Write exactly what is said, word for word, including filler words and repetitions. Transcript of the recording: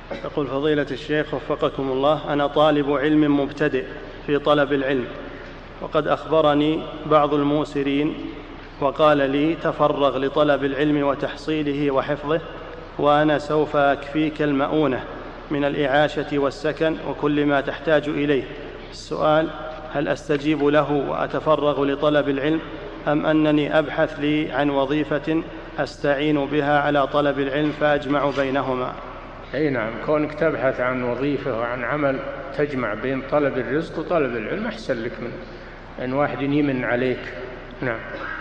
يقول فضيلة الشيخ وفقكم الله، أنا طالب علم مبتدئ في طلب العلم، وقد أخبرني بعض الموسرين وقال لي تفرغ لطلب العلم وتحصيله وحفظه، وأنا سوف أكفيك المؤونة من الإعاشة والسكن وكل ما تحتاج إليه. السؤال: هل أستجيب له وأتفرغ لطلب العلم، أم أنني أبحث لي عن وظيفة أستعين بها على طلب العلم فأجمع بينهما؟ أي نعم، كونك تبحث عن وظيفة وعن عمل تجمع بين طلب الرزق وطلب العلم أحسن لك من أن واحد يمن عليك. نعم.